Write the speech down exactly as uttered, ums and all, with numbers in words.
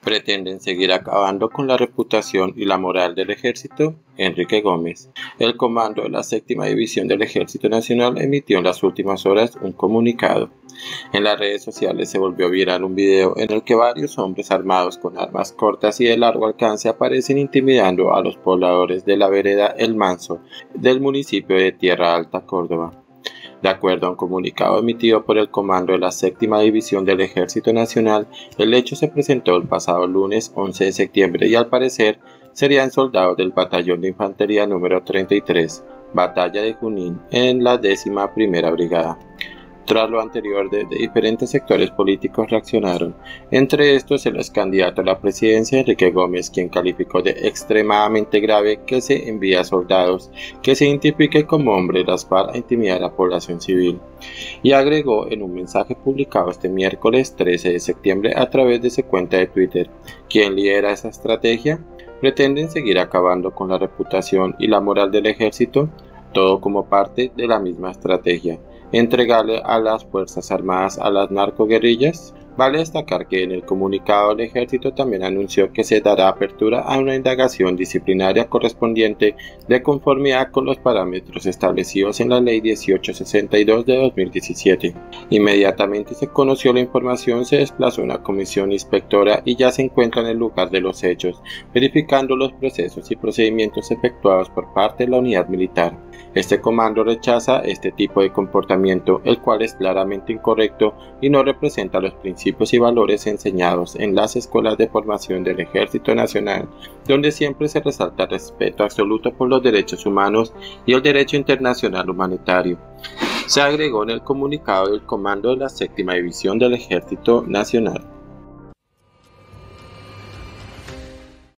Pretenden seguir acabando con la reputación y la moral del Ejército. Enrique Gómez. El comando de la séptima División del Ejército Nacional emitió en las últimas horas un comunicado. En las redes sociales se volvió viral un video en el que varios hombres armados con armas cortas y de largo alcance aparecen intimidando a los pobladores de la vereda El Manso del municipio de Tierra Alta, Córdoba. De acuerdo a un comunicado emitido por el comando de la séptima División del Ejército Nacional, el hecho se presentó el pasado lunes once de septiembre y al parecer serían soldados del Batallón de Infantería número treinta y tres, Batalla de Junín, en la décima primera Brigada. Tras lo anterior, desde diferentes sectores políticos reaccionaron, entre estos el ex candidato a la presidencia Enrique Gómez, quien calificó de extremadamente grave que se envíe a soldados que se identifiquen como hombres de las FARC a intimidar a la población civil, y agregó en un mensaje publicado este miércoles trece de septiembre a través de su cuenta de Twitter: ¿quién lidera esa estrategia? ¿Pretenden seguir acabando con la reputación y la moral del ejército? Todo como parte de la misma estrategia: entregarle a las Fuerzas Armadas a las narcoguerrillas. Vale destacar que en el comunicado el Ejército también anunció que se dará apertura a una indagación disciplinaria correspondiente de conformidad con los parámetros establecidos en la Ley dieciocho sesenta y dos de dos mil diecisiete. Inmediatamente se conoció la información, se desplazó una comisión inspectora y ya se encuentra en el lugar de los hechos, verificando los procesos y procedimientos efectuados por parte de la unidad militar. Este comando rechaza este tipo de comportamiento, el cual es claramente incorrecto y no representa los principios y valores enseñados en las escuelas de formación del Ejército Nacional, donde siempre se resalta el respeto absoluto por los derechos humanos y el derecho internacional humanitario. Se agregó en el comunicado del comando de la séptima División del Ejército Nacional.